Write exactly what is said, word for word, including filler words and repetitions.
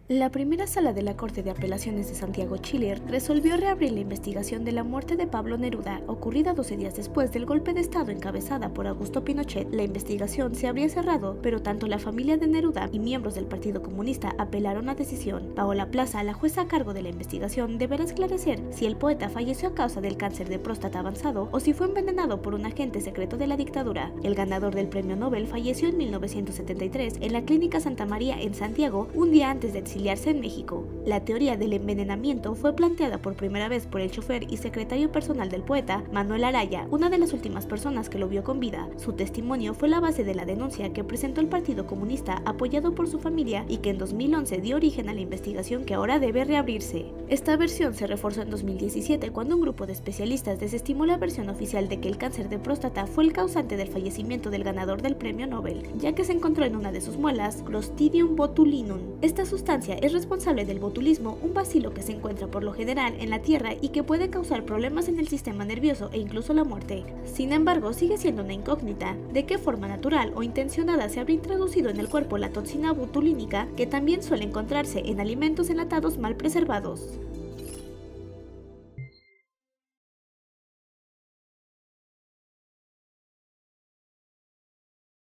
La primera sala de la Corte de Apelaciones de Santiago, Chile, resolvió reabrir la investigación de la muerte de Pablo Neruda, ocurrida doce días después del golpe de Estado encabezada por Augusto Pinochet. La investigación se habría cerrado, pero tanto la familia de Neruda y miembros del Partido Comunista apelaron la decisión. Paola Plaza, la jueza a cargo de la investigación, deberá esclarecer si el poeta falleció a causa del cáncer de próstata avanzado o si fue envenenado por un agente secreto de la dictadura. El ganador del premio Nobel falleció en mil novecientos setenta y tres en la Clínica Santa María en Santiago, un día antes de exiliarse en México. La teoría del envenenamiento fue planteada por primera vez por el chofer y secretario personal del poeta, Manuel Araya, una de las últimas personas que lo vio con vida. Su testimonio fue la base de la denuncia que presentó el Partido Comunista, apoyado por su familia, y que en dos mil once dio origen a la investigación que ahora debe reabrirse. Esta versión se reforzó en dos mil diecisiete cuando un grupo de especialistas desestimó la versión oficial de que el cáncer de próstata fue el causante del fallecimiento del ganador del premio Nobel, ya que se encontró en una de sus muelas Clostridium botulinum. Esta sustancia es responsable del botulismo, un bacilo que se encuentra por lo general en la tierra y que puede causar problemas en el sistema nervioso e incluso la muerte. Sin embargo, sigue siendo una incógnita de qué forma natural o intencionada se habría introducido en el cuerpo la toxina botulínica, que también suele encontrarse en alimentos enlatados mal preservados.